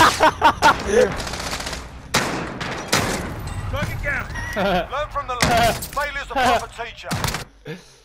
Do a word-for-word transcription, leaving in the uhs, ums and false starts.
Strike again. Learn from the loss. Failure's a proper teacher.